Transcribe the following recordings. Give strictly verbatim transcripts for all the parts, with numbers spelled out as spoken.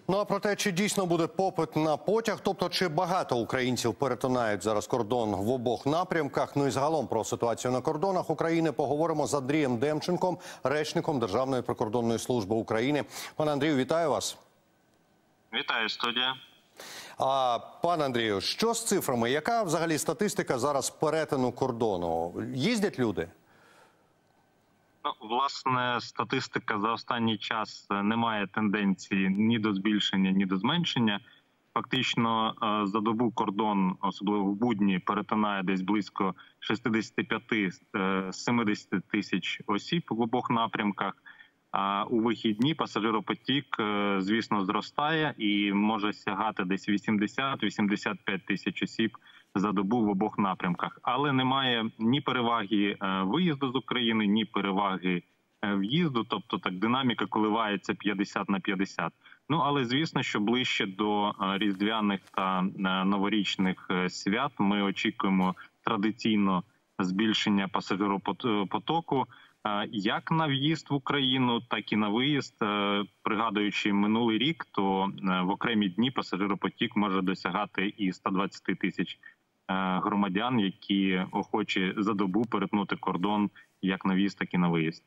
Ну а про те, чи дійсно буде попит на потяг, тобто чи багато українців перетинають зараз кордон в обох напрямках. Ну і загалом про ситуацію на кордонах України поговоримо з Андрієм Демченком, речником Державної прикордонної служби України. Пане Андрію, вітаю вас. Вітаю, студія. А, пане Андрію, що з цифрами? Яка взагалі статистика зараз перетину кордону? Їздять люди? Ну, власне, статистика за останній час не має тенденції ні до збільшення, ні до зменшення. Фактично, за добу кордон, особливо в будні, перетинає десь близько шістдесят п'ять - сімдесят тисяч осіб в обох напрямках. А у вихідні пасажиропотік, звісно, зростає і може сягати десь вісімдесят - вісімдесят п'ять тисяч осіб за добу в обох напрямках. Але немає ні переваги виїзду з України, ні переваги в'їзду, тобто так динаміка коливається п'ятдесят на п'ятдесят. Ну, але звісно, що ближче до різдвяних та новорічних свят ми очікуємо традиційно збільшення пасажиропотоку як на в'їзд в Україну, так і на виїзд. Пригадуючи минулий рік, то в окремі дні пасажиропотік може досягати і ста двадцяти тисяч громадян, які охочі за добу перетнути кордон як на в'їзд, так і на виїзд.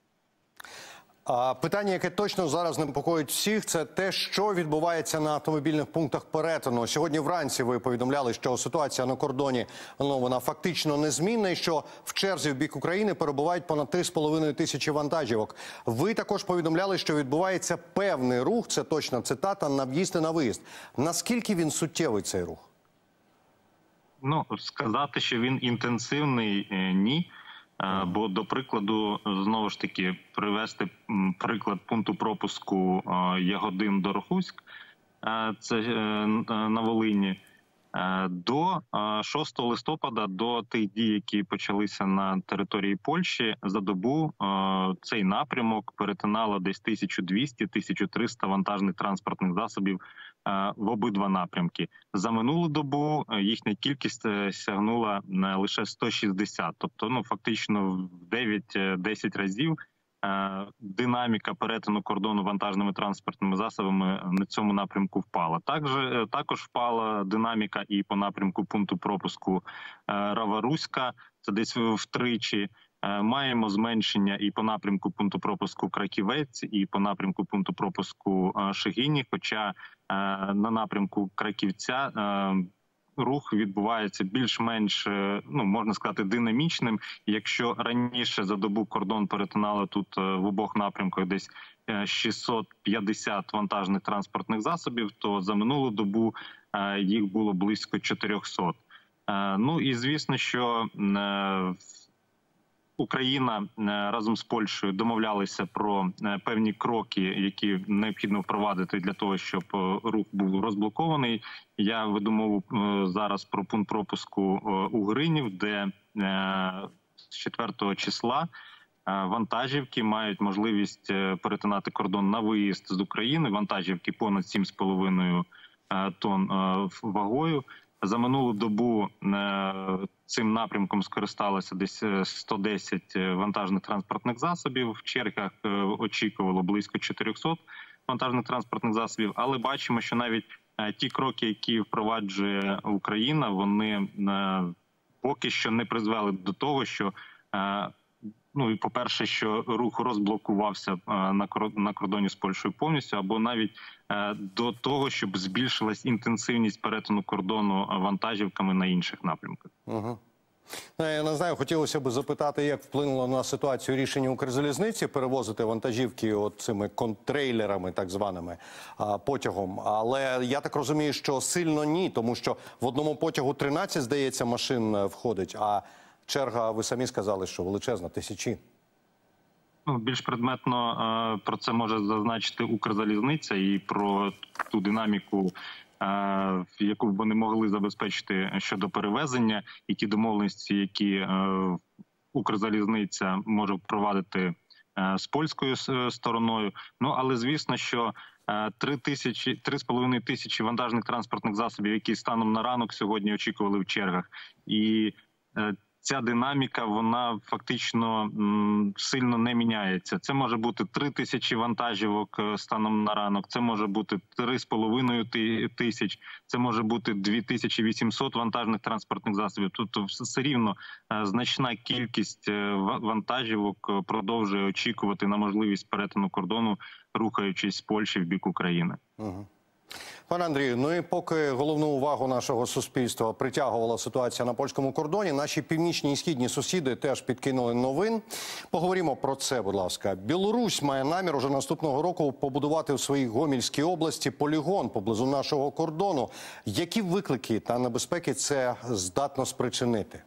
А питання, яке точно зараз непокоїть всіх, це те, що відбувається на автомобільних пунктах перетину. Сьогодні вранці ви повідомляли, що ситуація на кордоні, ну, вона фактично незмінна, і що в черзі в бік України перебувають понад три з половиною тисячі вантажівок. Ви також повідомляли, що відбувається певний рух, це точна цитата, на в'їзд і на виїзд. Наскільки він суттєвий, цей рух? Ну, сказати, що він інтенсивний – ні. Бо, до прикладу, знову ж таки, привести приклад пункту пропуску Ягодин-Дорохуськ, це на Волині, до шостого листопада, до тих дій, які почалися на території Польщі, за добу цей напрямок перетинало десь тисячу двісті - тисячу триста вантажних транспортних засобів в обидва напрямки. За минулу добу їхня кількість сягнула лише сто шістдесят. Тобто, ну, фактично в дев'ять-десять разів динаміка перетину кордону вантажними транспортними засобами на цьому напрямку впала. Також, також впала динаміка і по напрямку пункту пропуску Рава-Руська, це десь втричі. Маємо зменшення і по напрямку пункту пропуску Краківець, і по напрямку пункту пропуску Шегині, хоча на напрямку Краківця рух відбувається більш-менш, ну, можна сказати, динамічним. Якщо раніше за добу кордон перетинало тут в обох напрямках десь шістсот п'ятдесят вантажних транспортних засобів, то за минулу добу їх було близько чотирьохсот. Ну і звісно, що Україна разом з Польщею домовлялися про певні кроки, які необхідно впровадити для того, щоб рух був розблокований. Я веду мову зараз про пункт пропуску Угринів, де з четвертого числа вантажівки мають можливість перетинати кордон на виїзд з України. Вантажівки понад сім з половиною тонн вагою. За минулу добу цим напрямком скористалося десь сто десять вантажних транспортних засобів. В чергах очікувало близько чотирьохсот вантажних транспортних засобів. Але бачимо, що навіть ті кроки, які впроваджує Україна, вони поки що не призвели до того, що, ну, і по-перше, що рух розблокувався на кордоні з Польщею повністю, або навіть до того, щоб збільшилась інтенсивність перетину кордону вантажівками на інших напрямках. Угу. Я не знаю, хотілося б запитати, як вплинуло на ситуацію рішення Укрзалізниці перевозити вантажівки от цими контрейлерами, так званими, потягом. Але я так розумію, що сильно ні, тому що в одному потягу тринадцять, здається, машин входить, а черга, ви самі сказали, що величезна, тисячі. Ну, більш предметно про це може зазначити Укрзалізниця і про ту динаміку, яку б вони могли забезпечити щодо перевезення, і ті домовленості, які Укрзалізниця може впровадити з польською стороною. Ну, але звісно, що три тисячі, три з половиною тисячі вантажних транспортних засобів, які станом на ранок сьогодні очікували в чергах, і ця динаміка, вона фактично м, сильно не міняється. Це може бути три тисячі вантажівок станом на ранок, це може бути три з половиною тисяч, це може бути дві тисячі вісімсот вантажних транспортних засобів. Тобто все рівно значна кількість вантажівок продовжує очікувати на можливість перетину кордону, рухаючись з Польщі в бік України. Угу. Пане Андрію, ну і поки головну увагу нашого суспільства притягувала ситуація на польському кордоні, наші північні і східні сусіди теж підкинули новин. Поговоримо про це, будь ласка. Білорусь має намір уже наступного року побудувати в своїй Гомельській області полігон поблизу нашого кордону. Які виклики та небезпеки це здатно спричинити?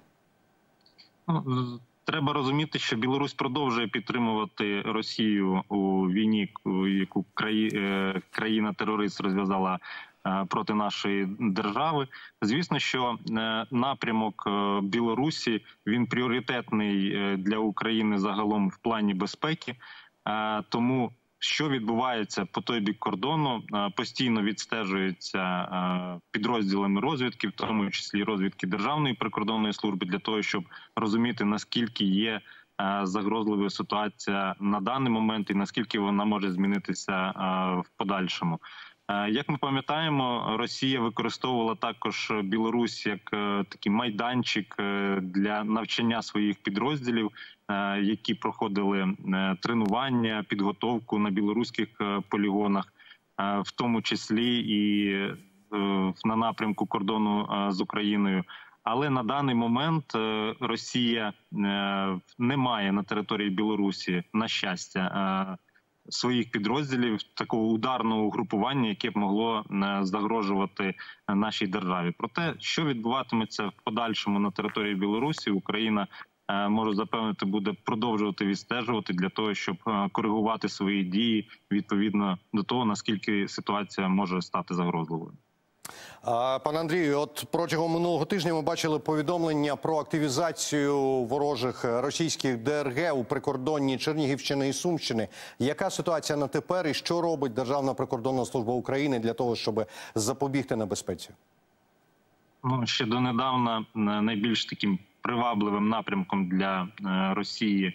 Треба розуміти, що Білорусь продовжує підтримувати Росію у війні, яку країна-терорист розв'язала проти нашої держави. Звісно, що напрямок Білорусі, він пріоритетний для України загалом в плані безпеки, тому що відбувається по той бік кордону, постійно відстежується підрозділами розвідки, в тому числі розвідки Державної прикордонної служби, для того, щоб розуміти, наскільки є загрозливою ситуація на даний момент і наскільки вона може змінитися в подальшому. Як ми пам'ятаємо, Росія використовувала також Білорусь як такий майданчик для навчання своїх підрозділів, які проходили тренування, підготовку на білоруських полігонах, в тому числі і на напрямку кордону з Україною. Але на даний момент Росія не має на території Білорусі, на щастя, своїх підрозділів, такого ударного угрупування, яке б могло загрожувати нашій державі. Проте, що відбуватиметься в подальшому на території Білорусі, Україна, можу запевнити, буде продовжувати відстежувати для того, щоб коригувати свої дії відповідно до того, наскільки ситуація може стати загрозливою. Пане Андрію, от протягом минулого тижня ми бачили повідомлення про активізацію ворожих російських ДРГ у прикордонні Чернігівщини і Сумщини. Яка ситуація на тепер і що робить Державна прикордонна служба України для того, щоб запобігти небезпеці? Ну, ще донедавна найбільш таким привабливим напрямком для Росії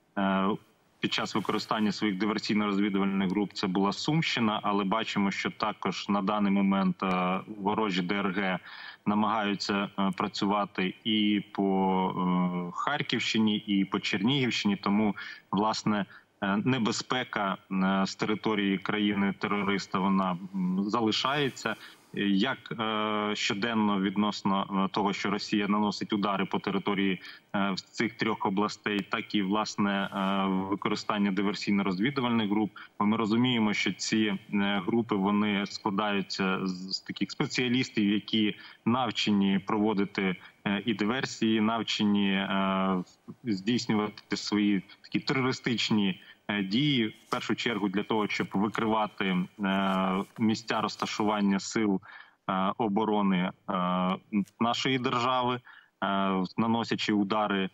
під час використання своїх диверсійно-розвідувальних груп це була Сумщина, але бачимо, що також на даний момент ворожі ДРГ намагаються працювати і по Харківщині, і по Чернігівщині, тому, власне, небезпека з території країни-терориста вона залишається. Як щоденно відносно того, що Росія наносить удари по території в цих трьох областей, так і, власне, використання диверсійно-розвідувальних груп. Ми розуміємо, що ці групи, вони складаються з таких спеціалістів, які навчені проводити і диверсії, навчені здійснювати свої такі терористичні дії, в першу чергу для того, щоб викривати місця розташування сил оборони нашої держави, наносячи удари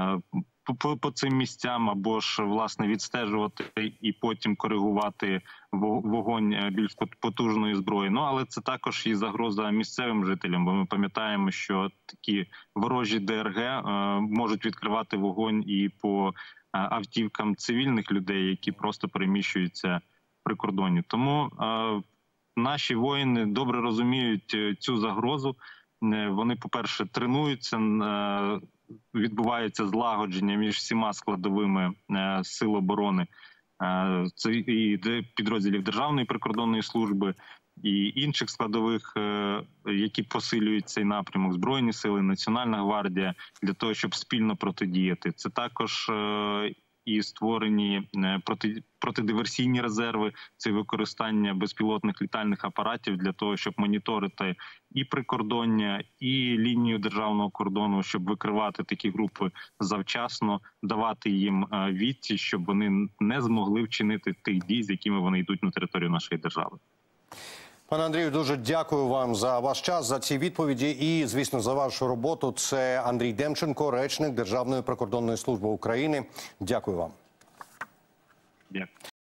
по, по цим місцям, або ж, власне, відстежувати і потім коригувати вогонь більш потужної зброї. Ну, але це також і загроза місцевим жителям, бо ми пам'ятаємо, що такі ворожі ДРГ можуть відкривати вогонь і по автівкам цивільних людей, які просто переміщуються при кордоні. Тому е, наші воїни добре розуміють цю загрозу. Вони, по-перше, тренуються, е, відбувається злагодження між всіма складовими е, сил оборони, е, це і підрозділів Державної прикордонної служби, і інших складових, е, які посилюють цей напрямок, Збройні сили, Національна гвардія, для того, щоб спільно протидіяти. Це також е, і створені проти, протидиверсійні резерви, це використання безпілотних літальних апаратів для того, щоб моніторити і прикордоння, і лінію державного кордону, щоб викривати такі групи завчасно, давати їм відсіч, щоб вони не змогли вчинити тих дій, з якими вони йдуть на територію нашої держави. Пане Андрію, дуже дякую вам за ваш час, за ці відповіді і, звісно, за вашу роботу. Це Андрій Демченко, речник Державної прикордонної служби України. Дякую вам. Дякую.